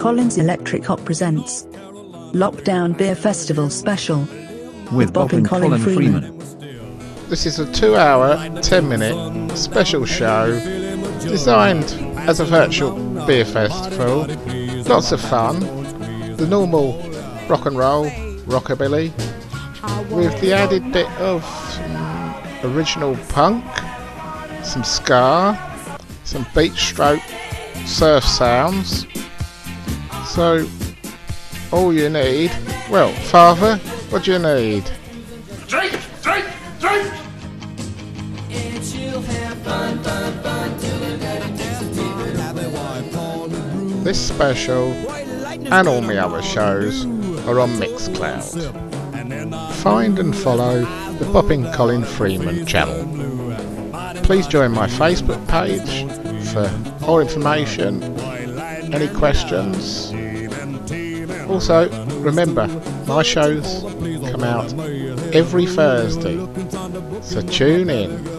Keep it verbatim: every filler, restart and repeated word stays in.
Colin's Electric Hop presents Lockdown Beer Festival Special with Bopping Colin, Colin Freeman. Freeman. This is a two hour, ten minute special show designed as a virtual beer festival. Lots of fun. The normal rock and roll, rockabilly, with the added bit of some original punk, some ska, some beach stroke surf sounds. So all you need, well, Father, what do you need? Drink, drink, drink! This special and all my other shows are on MixCloud. Find and follow the Bopping Colin Freeman channel. Please join my Facebook page for more information, any questions. Also, remember, my shows come out every Thursday, so tune in.